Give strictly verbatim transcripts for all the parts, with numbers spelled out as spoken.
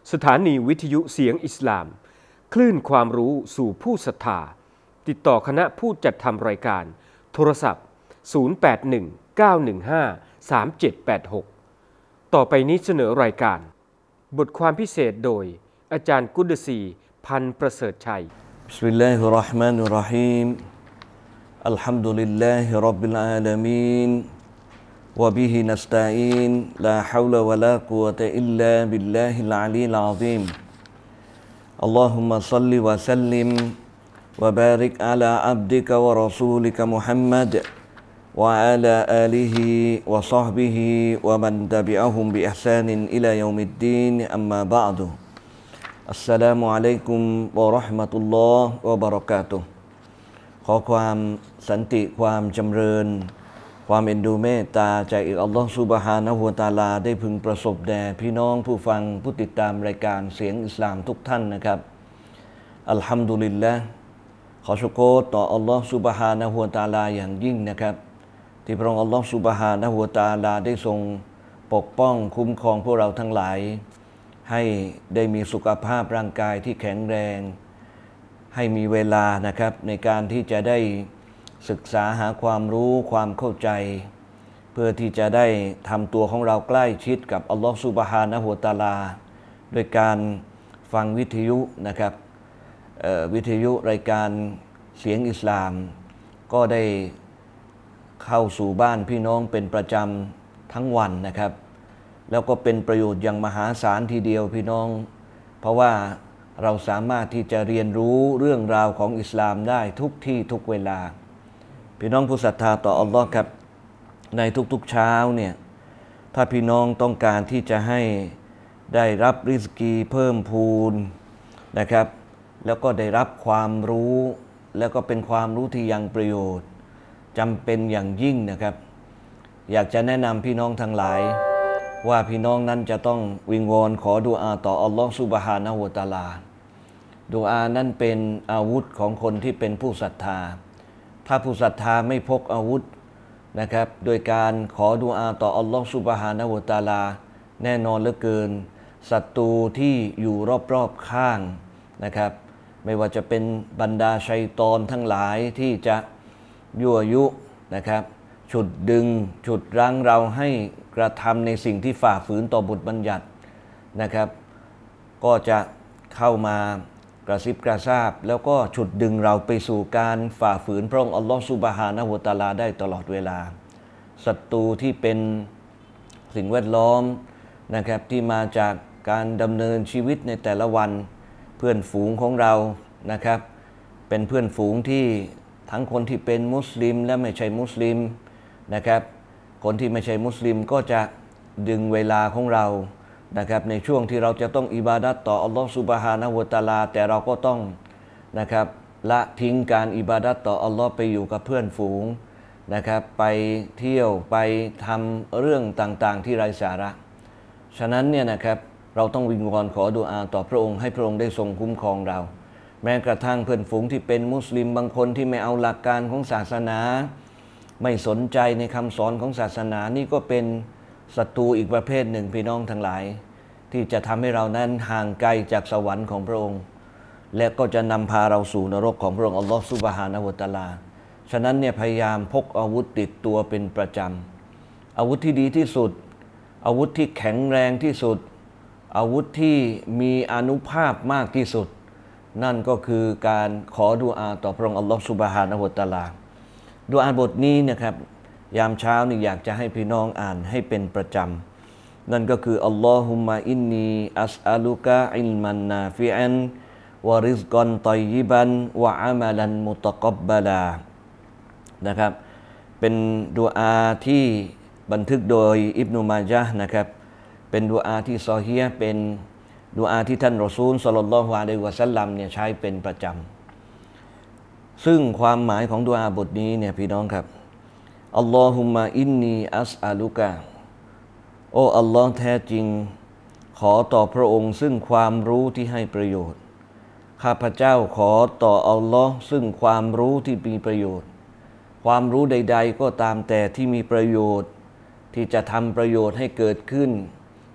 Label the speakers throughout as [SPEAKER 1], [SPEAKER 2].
[SPEAKER 1] สถานีวิทยุเสียงอิสลามคลื่นความรู้สู่ผู้ศรัทธาติดต่อคณะผู้จัดทำรายการโทรศัพท์ศูนย์ แปด หนึ่ง เก้า หนึ่ง ห้า สาม เจ็ด แปด หกต่อไปนี้เสนอรายการบทความพิเศษโดยอาจารย์กุดซีพันธ์ประเสริฐชัย
[SPEAKER 2] บิสมิลลาฮิรเราะห์มานิรเราะฮีมอัลฮัมดุลิลลาฮิร็อบบิลอาลามีนวะบิฮินัสตะอีนลาฮาวละวะลากุวะตะอิลลาบิลลาฮิลอะลีลอะซีมอัลลอฮุมมะศ็อลลิวะซัลลิมวะบาริกอะลาอับดิกะวะรอซูลิกะมุฮัมมัดวะอะลาอาลิฮิวะศอฮบิฮิวะมันตะบิอะฮุมบิอิห์ซานินอิลายอมิดดีนอัมมาบะอ์ดุอัสสลามุอะลัยกุมวะเราะห์มะตุลลอฮ์วะบะเราะกาตุฮ์ขอความสันติความจำเริญความเอ็นดูเมตตาจากอัลลอฮฺซุบฮานะฮูวะตะอาลาได้พึงประสบแด่พี่น้องผู้ฟังผู้ติดตามรายการเสียงอิสลามทุกท่านนะครับอัลฮัมดุลิลละห์ขอชุกรต่ออัลลอฮฺซุบฮานะฮูวะตะอาลาอย่างยิ่งนะครับที่พระองค์อัลลอฮฺซุบฮานะฮูวะตะอาลาได้ทรงปกป้องคุ้มครองพวกเราทั้งหลายให้ได้มีสุขภาพร่างกายที่แข็งแรงให้มีเวลานะครับในการที่จะได้ศึกษาหาความรู้ความเข้าใจเพื่อที่จะได้ทำตัวของเราใกล้ชิดกับอัลลอฮฺซุบฮานะฮูวะตะอาลาด้วยการฟังวิทยุนะครับวิทยุรายการเสียงอิสลามก็ได้เข้าสู่บ้านพี่น้องเป็นประจำทั้งวันนะครับแล้วก็เป็นประโยชน์อย่างมหาศาลทีเดียวพี่น้องเพราะว่าเราสามารถที่จะเรียนรู้เรื่องราวของอิสลามได้ทุกที่ทุกเวลาพี่น้องผู้ศรัทธาต่ออัลลอฮ์ครับในทุกๆเช้าเนี่ยถ้าพี่น้องต้องการที่จะให้ได้รับริสกีเพิ่มพูนนะครับแล้วก็ได้รับความรู้แล้วก็เป็นความรู้ที่ยังประโยชน์จำเป็นอย่างยิ่งนะครับอยากจะแนะนำพี่น้องทั้งหลายว่าพี่น้องนั้นจะต้องวิงวอนขอดุอาต่ออัลลอฮฺซุบฮานะฮูวะตะอาลาดุอานั้นเป็นอาวุธของคนที่เป็นผู้ศรัทธาถ้าผู้ศรัทธาไม่พกอาวุธนะครับโดยการขอดุอาต่ออัลลอฮฺซุบฮานะฮูวะตะอาลาแน่นอนเหลือเกินศัตรูที่อยู่รอบๆข้างนะครับไม่ว่าจะเป็นบรรดาชัยฏอนทั้งหลายที่จะยั่วยุนะครับฉุดดึงฉุดรั้งเราให้กระทำในสิ่งที่ฝ่าฝืนต่อบทบัญญัตินะครับก็จะเข้ามากระซิบกระซาบแล้วก็ฉุดดึงเราไปสู่การฝ่าฝืนพระองค์อัลลอฮฺซุบฮานะฮูวะตะอาลาได้ตลอดเวลาศัตรูที่เป็นสิ่งแวดล้อมนะครับที่มาจากการดำเนินชีวิตในแต่ละวันเพื่อนฝูงของเรานะครับเป็นเพื่อนฝูงที่ทั้งคนที่เป็นมุสลิมและไม่ใช่มุสลิมนะครับคนที่ไม่ใช่มุสลิมก็จะดึงเวลาของเรานะครับในช่วงที่เราจะต้องอิบาดัตต่ออัลลอฮฺซุบฮานะฮูวะตะอาลาแต่เราก็ต้องนะครับละทิ้งการอิบาดัตต่ออัลลอฮฺไปอยู่กับเพื่อนฝูงนะครับไปเที่ยวไปทำเรื่องต่างๆที่ไร้สาระฉะนั้นเนี่ยนะครับเราต้องวิงวอนขอดุอาต่อพระองค์ให้พระองค์ได้ทรงคุ้มครองเราแม้กระทั่งเพื่อนฝูงที่เป็นมุสลิมบางคนที่ไม่เอาหลักการของศาสนาไม่สนใจในคำสอนของศาสนานี่ก็เป็นศัตรูอีกประเภทหนึ่งพี่น้องทั้งหลายที่จะทำให้เรานั้นห่างไกลจากสวรรค์ของพระองค์และก็จะนำพาเราสู่นรกของพระองค์อัลลอฮฺซุบฮานะฮูวะตะอาลาฉะนั้นเนี่ยพยายามพกอาวุธติดตัวเป็นประจำอาวุธที่ดีที่สุดอาวุธที่แข็งแรงที่สุดอาวุธที่มีอานุภาพมากที่สุดนั่นก็คือการขอดุอาต่อพระองค์อัลลอฮฺซุบฮานะฮูวะตะอาลาดุอาบทนี้นะครับยามเช้านี่อยากจะให้พี่น้องอ่านให้เป็นประจำนั่นก็คืออัลลอฮุมมะอินนีอัสอัลุกะอิลมันนาฟิอันวะริซกันฏอยยิบันวะอามัลันมุตะกับบะลานะครับเป็นดุอาที่บันทึกโดยอิบนุมาญะห์นะครับเป็นดุอาที่ซอฮีฮ์เป็นดุอาที่ท่านรอซูลศ็อลลัลลอฮุอะลัยฮิวะซัลลัมเนี่ยใช้เป็นประจำซึ่งความหมายของดุอาบทนี้เนี่ยพี่น้องครับอัลลอฮุมมะอินนีอัสอัลุกะโอ้อัลลอฮ์แท้จริงขอต่อพระองค์ซึ่งความรู้ที่ให้ประโยชน์ข้าพเจ้าขอต่ออัลลอฮ์ซึ่งความรู้ที่มีประโยชน์ความรู้ใดๆก็ตามแต่ที่มีประโยชน์ที่จะทำประโยชน์ให้เกิดขึ้น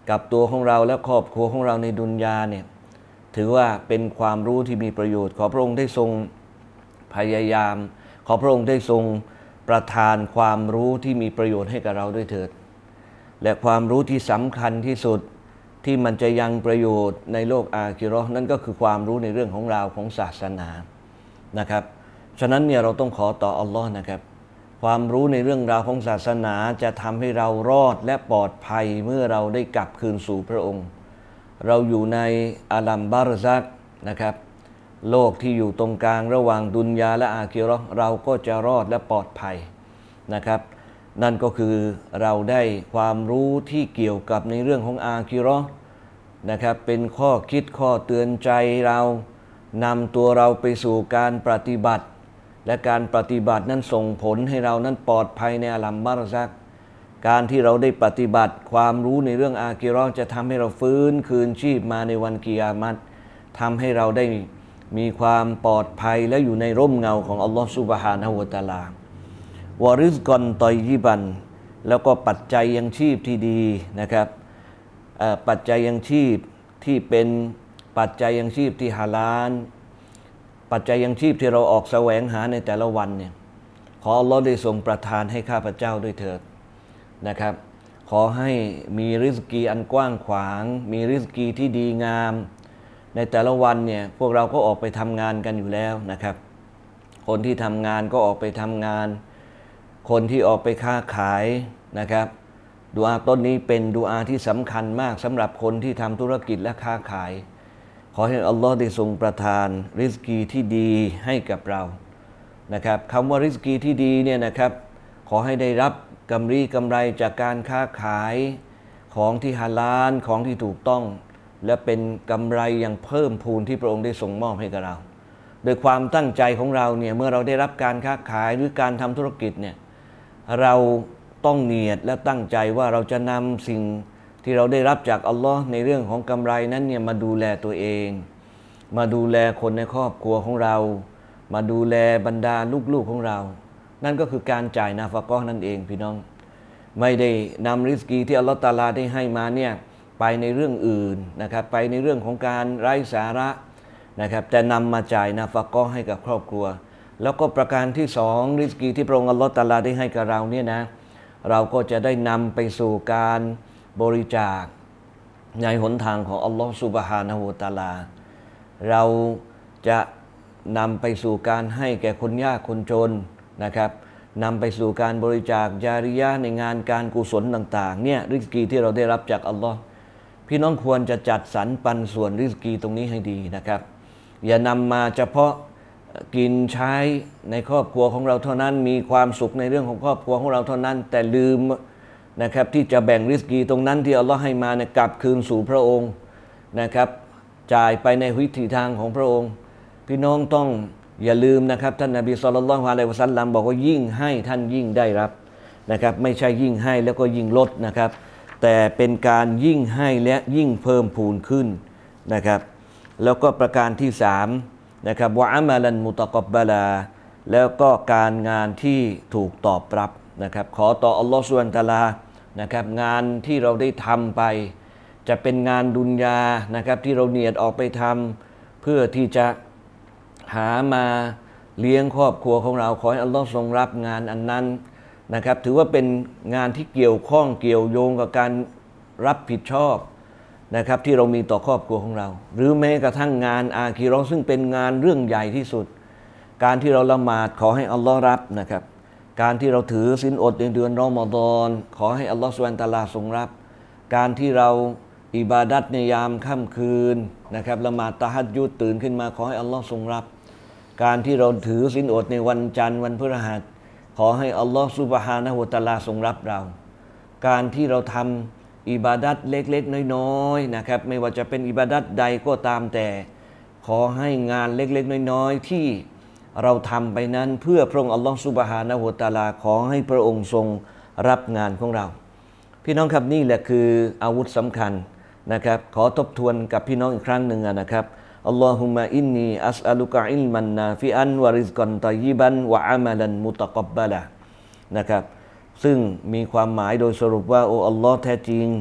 [SPEAKER 2] กับตัวของเราและครอบครัวของเราในดุนยาเนี่ยถือว่าเป็นความรู้ที่มีประโยชน์ขอพระองค์ได้ทรงพยายามขอพระองค์ได้ทรงประทานความรู้ที่มีประโยชน์ให้กับเราด้วยเถิดและความรู้ที่สำคัญที่สุดที่มันจะยังประโยชน์ในโลกอาคิเราะห์นั่นก็คือความรู้ในเรื่องของราวของศาสนานะครับฉะนั้นเนี่ยเราต้องขอต่ออัลลอฮ์นะครับความรู้ในเรื่องราวของศาสนาจะทำให้เรารอดและปลอดภัยเมื่อเราได้กลับคืนสู่พระองค์เราอยู่ในอาลัมบารซักนะครับโลกที่อยู่ตรงกลางระหว่างดุนยาและอาคิเราะห์เราก็จะรอดและปลอดภัยนะครับนั่นก็คือเราได้ความรู้ที่เกี่ยวกับในเรื่องของอาคิเราะห์นะครับเป็นข้อคิดข้อเตือนใจเรานำตัวเราไปสู่การปฏิบัติและการปฏิบัตินั้นส่งผลให้เรานั้นปลอดภัยในอาลัมบารซักการที่เราได้ปฏิบัติความรู้ในเรื่องอาคิเราะห์จะทำให้เราฟื้นคืนชีพมาในวันกิยามัตทำให้เราได้มีความปลอดภัยและอยู่ในร่มเงาของอัลลอฮฺซุบฮานะฮูวะตะอาลาวะริซกอนตอยยิบันแล้วก็ปัจจัยยังชีพที่ดีนะครับปัจจัยยังชีพที่เป็นปัจจัยยังชีพที่ฮาลาลปัจจัยยังชีพที่เราออกแสวงหาในแต่ละวันเนี่ยขออัลลอฮ์ได้ทรงประทานให้ข้าพเจ้าด้วยเถิดนะครับขอให้มีริสกีอันกว้างขวางมีริสกีที่ดีงามในแต่ละวันเนี่ยพวกเราก็ออกไปทำงานกันอยู่แล้วนะครับคนที่ทำงานก็ออกไปทำงานคนที่ออกไปค้าขายนะครับดุอาต้นนี้เป็นดุอาที่สำคัญมากสำหรับคนที่ทำธุรกิจและค้าขายขอให้อัลลอฮ์ได้ทรงประทานริสกีที่ดีให้กับเรานะครับคำว่าริสกีที่ดีเนี่ยนะครับขอให้ได้รับกำไรกำไรจากการค้าขายของที่ฮาลาลของที่ถูกต้องและเป็นกำไรอย่างเพิ่มพูนที่พระองค์ได้ทรงมอบให้กับเราโดยความตั้งใจของเราเนี่ยเมื่อเราได้รับการค้าขายหรือการทำธุรกิจเนี่ยเราต้องเนียดและตั้งใจว่าเราจะนำสิ่งที่เราได้รับจากอัลลอฮ์ในเรื่องของกำไรนั้นเนี่ยมาดูแลตัวเองมาดูแลคนในครอบครัวของเรามาดูแลบรรดาลูกๆของเรานั่นก็คือการจ่ายนาฟะกอฮ์นั่นเองพี่น้องไม่ได้นำริสกีที่อัลลอฮ์ตะอาลาได้ให้มาเนี่ยไปในเรื่องอื่นนะครับไปในเรื่องของการไร้สาระนะครับแต่นำมาจ่ายนาฟะกอฮ์ให้กับครอบครัวแล้วก็ประการที่สองริสกีที่พระองค์อัลลอฮ์ตะอาลาได้ให้กับเราเนี่ยนะเราก็จะได้นำไปสู่การบริจาคในหนทางของอัลลอฮ์ซุบฮานะฮูวะตะอาลาเราจะนำไปสู่การให้แก่คนยากคนจนนะครับนำไปสู่การบริจาคญาริยะในงานการกุศลต่างๆเนี่ยริสกีที่เราได้รับจากอัลลอฮ์พี่น้องควรจะจัดสรรปันส่วนริสกีตรงนี้ให้ดีนะครับอย่านำมาเฉพาะกินใช้ในครอบครัวของเราเท่านั้นมีความสุขในเรื่องของครอบครัวของเราเท่านั้นแต่ลืมนะครับที่จะแบ่งริสกีตรงนั้นที่อัลลอฮ์ให้มาเนี่ยกลับคืนสู่พระองค์นะครับจ่ายไปในวิถีทางของพระองค์พี่น้องต้องอย่าลืมนะครับท่านนบีศ็อลลัลลอฮุอะลัยฮิวะซัลลัมบอกว่ายิ่งให้ท่านยิ่งได้รับนะครับไม่ใช่ยิ่งให้แล้วก็ยิ่งลดนะครับแต่เป็นการยิ่งให้และยิ่งเพิ่มพูนขึ้นนะครับแล้วก็ประการที่สามนะครับวะอะมะลันมุตะกับบะลาแล้วก็การงานที่ถูกตอบรับนะครับขอต่ออัลลอฮฺซุบฮานะฮูวะตะอาลานะครับงานที่เราได้ทำไปจะเป็นงานดุนยานะครับที่เราเนียดออกไปทำเพื่อที่จะหามาเลี้ยงครอบครัวของเราขอให้อัลลอฮฺทรงรับงานอันนั้นนะครับถือว่าเป็นงานที่เกี่ยวข้องเกี่ยวโยงกับการรับผิดชอบนะครับที่เรามีต่อครอบครัวของเราหรือแม้กระทั่งงานอาคีเราะห์ซึ่งเป็นงานเรื่องใหญ่ที่สุดการที่เราละหมาดขอให้อัลลอฮ์รับนะครับการที่เราถือศีลอดในเดือนรอมฎอนขอให้อัลลอฮ์ซุบฮานะฮูวะตะอาลาทรงรับการที่เราอิบาดัตในยามค่ำคืนนะครับละหมาดตะฮัจญุดตื่นขึ้นมาขอให้อัลลอฮ์ทรงรับการที่เราถือศีลอดในวันจันทร์วันพฤหัสขอให้อัลลอฮ์ซุบฮานะฮูวะตะอาลาทรงรับเราการที่เราทำอิบาดัตเล็กๆน้อยๆนะครับไม่ว่าจะเป็นอิบาดัตใดก็ตามแต่ขอให้งานเล็กๆน้อยๆที่เราทำไปนั้นเพื่อพระองค์อัลลอฮ์ซุบฮานะฮูวะตะอาลาขอให้พระองค์ทรงรับงานของเราพี่น้องครับนี่แหละคืออาวุธสำคัญนะครับขอทบทวนกับพี่น้องอีกครั้งหนึ่งนะครับอัลลอฮุมะอินนีอัสอัลุกะอิลมันนาฟิอันวะริซกันตอยยิบันวะอามัลันมุตะกับบะละนะครับซึ่งมีความหมายโดยสรุปว่าโอ้อัลลอฮ์แท้จริง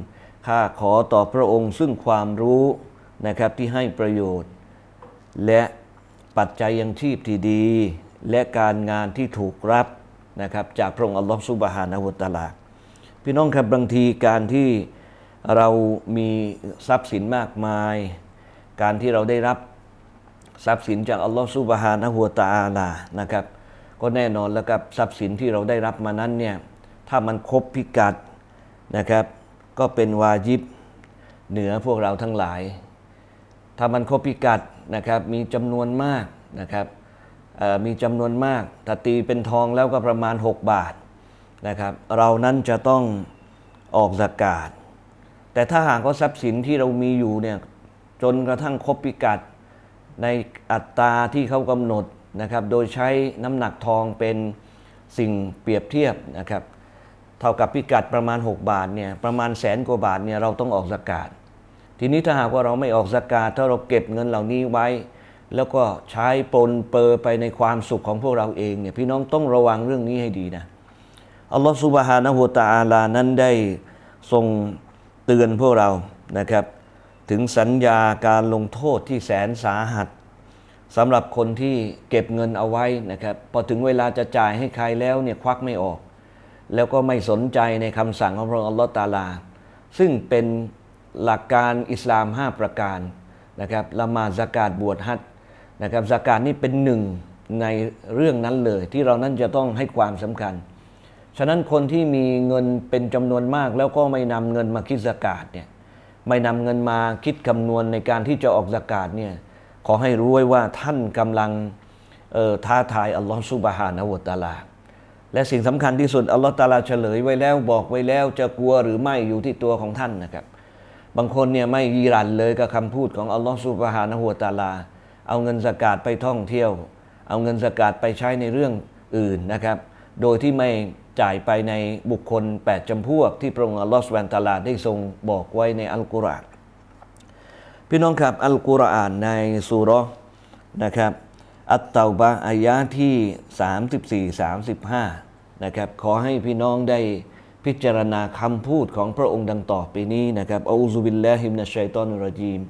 [SPEAKER 2] ข้าขอต่อพระองค์ซึ่งความรู้นะครับที่ให้ประโยชน์และปัจจัยยังชีพที่ดีและการงานที่ถูกรับนะครับจากพระองค์อัลลอฮฺซุบฮานะฮูวะตะอาลาพี่น้องครับบางทีการที่เรามีทรัพย์สินมากมายการที่เราได้รับทรัพย์สินจากอัลลอฮฺซุบฮานะฮูวะตะอาลานะครับก็แน่นอนแล้วกับทรัพย์สินที่เราได้รับมานั้นเนี่ยถ้ามันครบพิกัดนะครับก็เป็นวาญิบเหนือพวกเราทั้งหลายถ้ามันครบพิกัดนะครับมีจำนวนมากนะครับมีจำนวนมากถ้าตีเป็นทองแล้วก็ประมาณหกบาทนะครับเรานั้นจะต้องออกซะกาตแต่ถ้าหากว่าทรัพย์สินที่เรามีอยู่เนี่ยจนกระทั่งครบพิกัดในอัตราที่เขากำหนดนะครับโดยใช้น้ำหนักทองเป็นสิ่งเปรียบเทียบนะครับเท่ากับพิกัดประมาณหกบาทเนี่ยประมาณแสนกว่าบาทเนี่ยเราต้องออกซะกาตทีนี้ถ้าหากว่าเราไม่ออกซะกาตถ้าเราเก็บเงินเหล่านี้ไว้แล้วก็ใช้ปนเปื้อไปในความสุขของพวกเราเองเนี่ยพี่น้องต้องระวังเรื่องนี้ให้ดีนะอัลลอฮฺซุบฮานะฮูวะตะอาลานั้นได้ทรงเตือนพวกเรานะครับถึงสัญญาการลงโทษที่แสนสาหัสสำหรับคนที่เก็บเงินเอาไว้นะครับพอถึงเวลาจะจ่ายให้ใครแล้วเนี่ยควักไม่ออกแล้วก็ไม่สนใจในคำสั่งของพระองค์อัลลอฮฺตะอาลาซึ่งเป็นหลักการอิสลามห้าประการนะครับละหมาดซะกาตบวชฮัจญ์นะครับซะกาตนี่เป็นหนึ่งในเรื่องนั้นเลยที่เรานั้นจะต้องให้ความสำคัญฉะนั้นคนที่มีเงินเป็นจำนวนมากแล้วก็ไม่นำเงินมาคิดซะกาตเนี่ยไม่นำเงินมาคิดคำนวณในการที่จะออกซะกาตเนี่ยขอให้รู้ไว้ว่าท่านกำลังเอ่อท้าทายอัลลอฮฺซุบฮานะฮูวะตะอาลาและสิ่งสำคัญที่สุดอัลลอฮฺตะอาลาเฉลยไว้แล้วบอกไว้แล้วจะกลัวหรือไม่อยู่ที่ตัวของท่านนะครับบางคนเนี่ยไม่ยีรันเลยกับคำพูดของอัลลอฮฺซุบฮานะฮูวะตะอาลาเอาเงินซะกาตไปท่องเที่ยวเอาเงินซะกาตไปใช้ในเรื่องอื่นนะครับโดยที่ไม่จ่ายไปในบุคคลแปดจำพวกที่พระองค์อัลลอฮฺซุบฮานะฮูวะตะอาลาได้ทรงบอกไว้ในอัลกุรอานพี่น้องครับอัลกุรอานในซูเราะห์นะครับอัตเตาบะห์อายะห์ที่สามสิบสี่ สามสิบห้านะครับขอให้พี่น้องได้พิจารณาคำพูดของพระองค์ดังต่อไปนี้นะครับอูซุบิลลาฮิมินัชชัยฏอนิรเราะญีม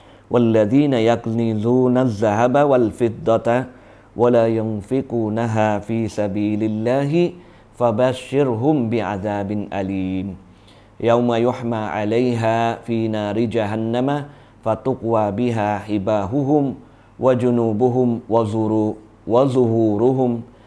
[SPEAKER 2] والذين يكنزون الذهب والفضة ولا ينفقونها في سبيل الله فبشرهم بعذاب أليم يوم يحمى عليها في نار جهنم فتقوى بها حباههم وجنوبهم وظهورهم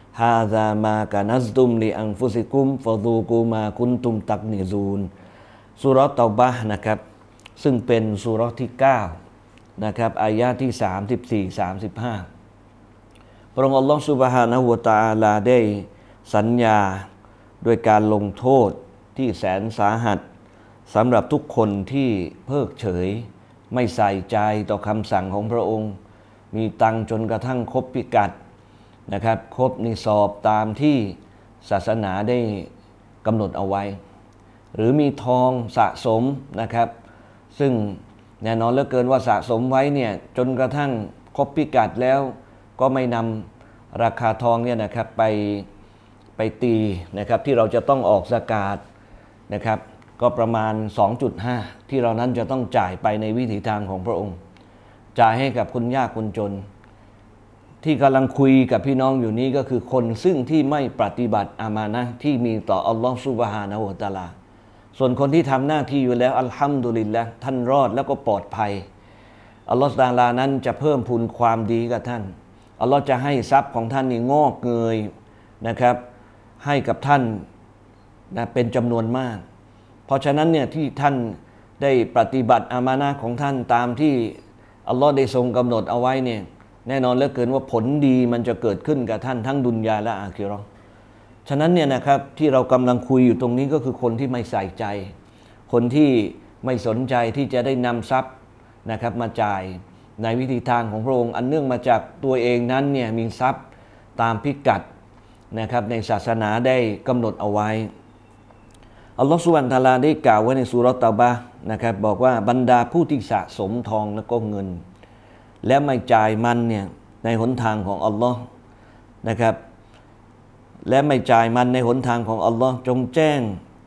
[SPEAKER 2] هذا ما كنزتم لأنفسكم فذوقوا ما كنتم تكنزون ซูเราะห์เตาบะห์นะครับซึ่งเป็นซูเราะห์ที่เก้านะครับอายะที่สามสิบสี่ สามสิบห้าพระองค์อัลลอฮฺซุบฮานะฮูวะตะอาลาได้สัญญาด้วยการลงโทษที่แสนสาหัสสำหรับทุกคนที่เพิกเฉยไม่ใส่ใจต่อคำสั่งของพระองค์มีตังจนกระทั่งครบพิกัดนะครับครบนิสอบตามที่ศาสนาได้กำหนดเอาไว้หรือมีทองสะสมนะครับซึ่งแน่นอนเหลือเกินว่าสะสมไว้เนี่ยจนกระทั่งครบพิกัดแล้วก็ไม่นำราคาทองเนี่ยนะครับไปไปตีนะครับที่เราจะต้องออกซะกาตนะครับก็ประมาณ สองจุดห้า ที่เรานั้นจะต้องจ่ายไปในวิถีทางของพระองค์จ่ายให้กับคนยากคนจนที่กำลังคุยกับพี่น้องอยู่นี้ก็คือคนซึ่งที่ไม่ปฏิบัติอามานะห์ที่มีต่ออัลลอฮฺซุบฮานะฮูวะตะอาลาส่วนคนที่ทำหน้าที่อยู่แล้วอัลฮัมดุลิลละห์ท่านรอดแล้วก็ปลอดภัยอัลลอฮฺตะอาลานั้นจะเพิ่มพูนความดีกับท่านอัลลอฮฺจะให้ทรัพย์ของท่านนี่งอกเงยนะครับให้กับท่านนะเป็นจำนวนมากเพราะฉะนั้นเนี่ยที่ท่านได้ปฏิบัติอามานะห์ของท่านตามที่อัลลอฮฺได้ทรงกำหนดเอาไว้เนี่ยแน่นอนเหลือเกินว่าผลดีมันจะเกิดขึ้นกับท่านทั้งดุนยาและอาคิเราะห์ฉะนั้นเนี่ยนะครับที่เรากำลังคุยอยู่ตรงนี้ก็คือคนที่ไม่ใส่ใจคนที่ไม่สนใจที่จะได้นำทรัพย์นะครับมาจ่ายในวิธีทางของพระองค์อันเนื่องมาจากตัวเองนั้นเนี่ยมีทรัพย์ตามพิกัดนะครับในศาสนาได้กำหนดเอาไว้อัลลอฮฺซุบฮานะฮูวะตะอาลาได้กล่าวไว้ในซูเราะห์เตาบะห์นะครับบอกว่าบรรดาผู้ที่สะสมทองและก็เงินและไม่จ่ายมันเนี่ยในหนทางของอัลลอฮ์นะครับและไม่จ่ายมันในหนทางของอัลลอฮ์จงแจ้ง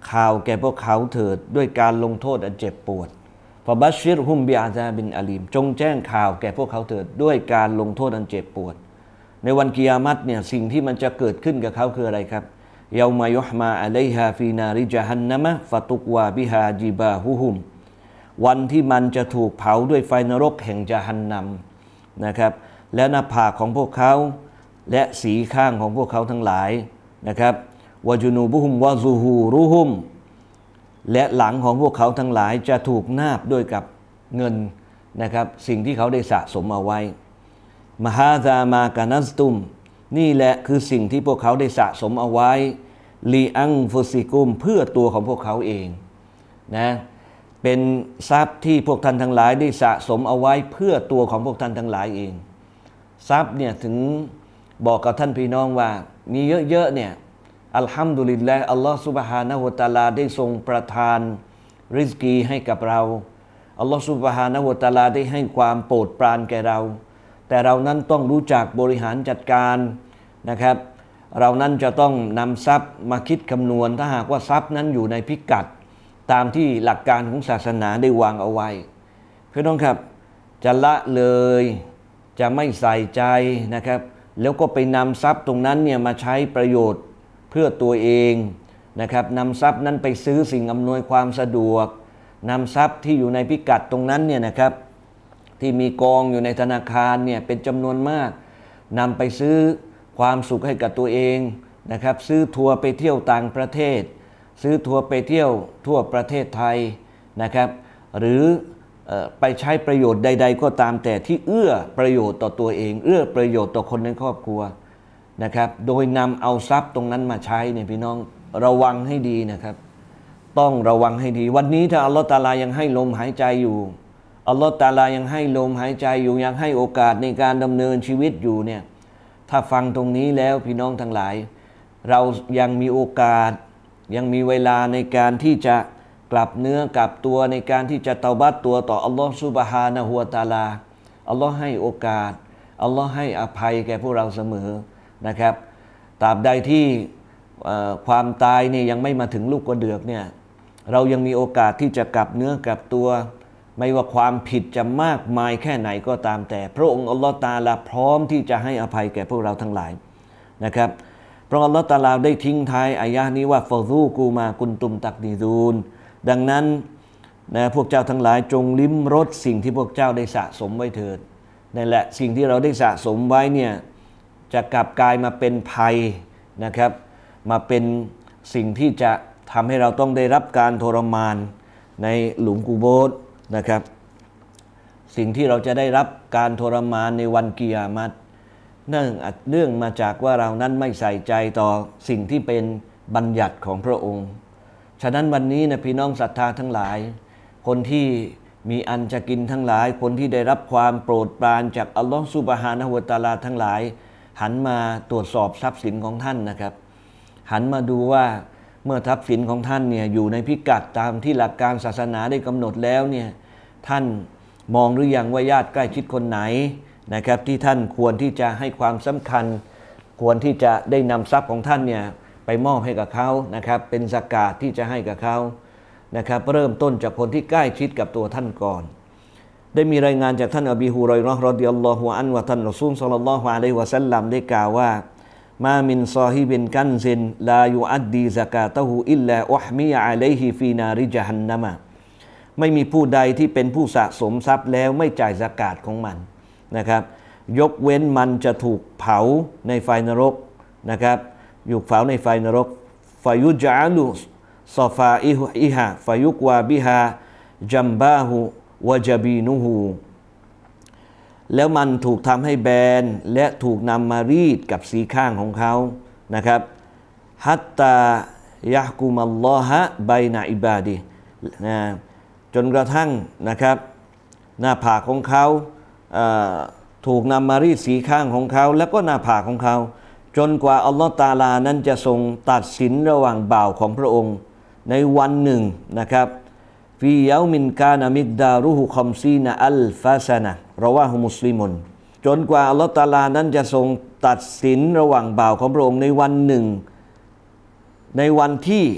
[SPEAKER 2] ข่าวแก่พวกเขาเถิดด้วยการลงโทษอันเจ็บปวดฟะบัชชิรฮุมบิอาซาบินอาลีมจงแจ้งข่าวแก่พวกเขาเถิดด้วยการลงโทษอันเจ็บปวดในวันกิยามัตเนี่ยสิ่งที่มันจะเกิดขึ้นกับเขาคืออะไรครับเยามายุฮมาอะลัยฮาฟีนาริจฮันนะมะฟะตุกวาบิฮาจิบาฮุฮุมวันที่มันจะถูกเผาด้วยไฟนรกแห่งญะฮันนัมนะครับและหน้าผากของพวกเขาและสีข้างของพวกเขาทั้งหลายนะครับวะจุนูบุฮุมวะซูฮูรุฮุมและหลังของพวกเขาทั้งหลายจะถูกนาบด้วยกับเงินนะครับสิ่งที่เขาได้สะสมเอาไว้มหาซามากานัสตุมนี่แหละคือสิ่งที่พวกเขาได้สะสมเอาไว้ลีอังฟุซิกุมเพื่อตัวของพวกเขาเองนะเป็นทรัพย์ที่พวกท่านทั้งหลายได้สะสมเอาไว้เพื่อตัวของพวกท่านทั้งหลายเองทรัพย์เนี่ยถึงบอกกับท่านพี่น้องว่ามีเยอะๆเนี่ยอัลฮัมดุลิลลาห์อัลลอฮฺซุบฮานะฮูวะตะอาลาได้ทรงประทานริสกีให้กับเราอัลลอฮฺซุบฮานะฮูวะตะอาลาได้ให้ความโปรดปรานแก่เราแต่เรานั้นต้องรู้จักบริหารจัดการนะครับเรานั้นจะต้องนำทรัพย์มาคิดคำนวณถ้าหากว่าทรัพย์นั้นอยู่ในพิกัดตามที่หลักการของศาสนาได้วางเอาไว้พี่น้องครับจะละเลยจะไม่ใส่ใจนะครับแล้วก็ไปนำทรัพย์ตรงนั้นเนี่ยมาใช้ประโยชน์เพื่อตัวเองนะครับนำทรัพย์นั้นไปซื้อสิ่งอำนวยความสะดวกนำทรัพย์ที่อยู่ในพิกัดตรงนั้นเนี่ยนะครับที่มีกองอยู่ในธนาคารเนี่ยเป็นจำนวนมากนำไปซื้อความสุขให้กับตัวเองนะครับซื้อทัวร์ไปเที่ยวต่างประเทศซื้อทัวร์ไปเที่ยวทั่วประเทศไทยนะครับหรือไปใช้ประโยชน์ใดๆก็ตามแต่ที่เอื้อประโยชน์ต่อตัวเองเอื้อประโยชน์ต่อคนในครอบครัวนะครับโดยนำเอาทรัพย์ตรงนั้นมาใช้เนี่ยพี่น้องระวังให้ดีนะครับต้องระวังให้ดีวันนี้ถ้าอัลลอฮฺตะอาลายังให้ลมหายใจอยู่อัลลอฮฺตะอาลายังให้ลมหายใจอยู่ยังให้โอกาสในการดำเนินชีวิตอยู่เนี่ยถ้าฟังตรงนี้แล้วพี่น้องทั้งหลายเรายังมีโอกาสยังมีเวลาในการที่จะกลับเนื้อกลับตัวในการที่จะเตาบัตตัวต่ออัลลอฮฺซุบฮานะฮูวะตะอาลาอัลลอฮฺให้โอกาสอัลลอฮฺให้อภัยแก่พวกเราเสมอนะครับตราบใดที่ความตายเนี่ยยังไม่มาถึงลูกกระเดือกเนี่ยเรายังมีโอกาสที่จะกลับเนื้อกลับตัวไม่ว่าความผิดจะมากมายแค่ไหนก็ตามแต่พระองค์อัลลอฮฺตะอาลาพร้อมที่จะให้อภัยแก่พวกเราทั้งหลายนะครับเพราะอัลลอฮฺตะอาลาได้ทิ้งท้ายอายะห์นี้ว่าฟะซูกูมากุนตุมตักดีซูนดังนั้นนะพวกเจ้าทั้งหลายจงลิ้มรสสิ่งที่พวกเจ้าได้สะสมไว้เถิดนั่นแหละสิ่งที่เราได้สะสมไว้เนี่ยจะกลับกลายมาเป็นภัยนะครับมาเป็นสิ่งที่จะทำให้เราต้องได้รับการทรมานในหลุมกุโบรนะครับสิ่งที่เราจะได้รับการทรมานในวันกิยามัตเนื่องเรื่องมาจากว่าเรานั้นไม่ใส่ใจต่อสิ่งที่เป็นบัญญัติของพระองค์ฉะนั้นวันนี้นะพี่น้องศรัทธาทั้งหลายคนที่มีอันจะกินทั้งหลายคนที่ได้รับความโปรดปรานจากอัลลอฮฺซุบฮานะฮูวะตะอาลาทั้งหลายหันมาตรวจสอบทรัพย์สินของท่านนะครับหันมาดูว่าเมื่อทรัพย์สินของท่านเนี่ยอยู่ในพิกัดตามที่หลักการศาสนาได้กำหนดแล้วเนี่ยท่านมองหรือยังว่าญาติใกล้ชิดคนไหนนะครับที่ท่านควรที่จะให้ความสำคัญควรที่จะได้นำทรัพย์ของท่านเนี่ยไปมอบให้กับเขานะครับเป็นซะกาตที่จะให้กับเขานะครับเริ่มต้นจากคนที่ใกล้ชิดกับตัวท่านก่อนได้มีรายงานจากท่านอบีฮุรอยเราะห์รอฎิยัลลอฮุอันฮุว่าท่านรอซูลศ็อลลัลลอฮุอะลัยฮิวะซัลลัมได้กล่าวว่ามามินซอฮิบินกันซินลายูอัดดีซะกาตะฮูอิลลาอุฮมิยะอะลัยฮิฟีนาริญะฮันนัมะไม่มีผู้ใดที่เป็นผู้สะสมทรัพย์แล้วไม่จ่ายซะกาตของมันนะครับยกเว้นมันจะถูกเผาในไฟนรกนะครับอยู่เผาในไฟนรกฟายุจาลุซอฟาอิฮะฟายุกวาบิฮาจัมบาฮูวะจาบีนูฮูแล้วมันถูกทำให้แบนและถูกนำมารีดกับสีข้างของเขานะครับฮัตตายะฮกุมัลลอฮะบัยนะอิบาดินะจนกระทั่งนะครับหน้าผากของเขาถูกนำมารีดสีข้างของเขาแล้วก็หน้าผากของเขาจนกว่าอัลลอฮฺตะอาลานั้นจะทรงตัดสินระหว่างบ่าวของพระองค์ในวันหนึ่งนะครับฟียามินกานามิกดารุฮุคอมซีนาอัลฟาซานะเราว่าฮุมุสลิมุนจนกว่าอัลลอฮฺตะอาลานั้นจะทรงตัดสินระหว่างบ่าวของพระองค์ในวันหนึ่งในวันที่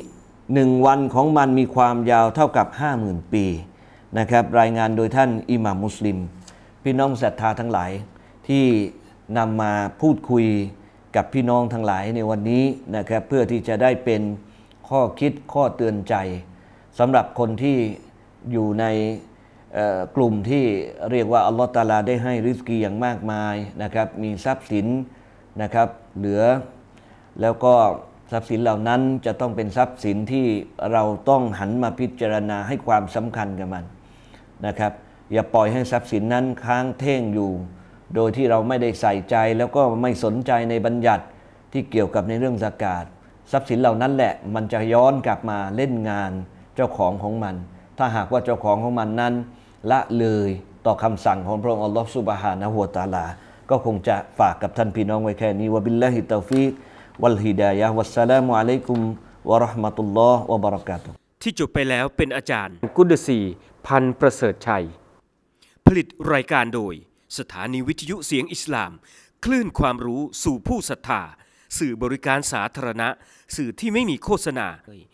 [SPEAKER 2] หนึ่งวันของมันมีความยาวเท่ากับ ห้าหมื่น ปีนะครับรายงานโดยท่านอิหม่ามมุสลิมพี่น้องศรัทธาทั้งหลายที่นำมาพูดคุยกับพี่น้องทั้งหลายในวันนี้นะครับเพื่อที่จะได้เป็นข้อคิดข้อเตือนใจสำหรับคนที่อยู่ในกลุ่มที่เรียกว่าอัลลอฮฺตะอาลาได้ให้ริสกีอย่างมากมายนะครับมีทรัพย์สินนะครับเหลือแล้วก็ทรัพย์สินเหล่านั้นจะต้องเป็นทรัพย์สินที่เราต้องหันมาพิจารณาให้ความสำคัญกับมันนะครับอย่าปล่อยให้ทรัพย์สินนั้นค้างเท่งอยู่โดยที่เราไม่ได้ใส่ใจแล้วก็ไม่สนใจในบัญญัติที่เกี่ยวกับในเรื่องซะกาตทรัพย์สินเหล่านั้นแหละมันจะย้อนกลับมาเล่นงานเจ้าของของมันถ้าหากว่าเจ้าของของมันนั้นละเลยต่อคำสั่งของพระองค์อัลลอฮฺซุบฮานะฮูวะตะอาลาก็คงจะฝากกับท่านพี่น้องไว้แค่นี้วะบิลลาฮิตตอฟีกวัลฮิดายะฮ์วัสสลามุอะลัยกุมวะเราะห์มะตุลลอฮ์วะบะเราะกาตุฮ์
[SPEAKER 1] ที่จบไปแล้วเป็นอาจารย์กุดซีพันประเสริฐชัยผลิตรายการโดยสถานีวิทยุเสียงอิสลามคลื่นความรู้สู่ผู้ศรัทธาสื่อบริการสาธารณะสื่อที่ไม่มีโฆษณา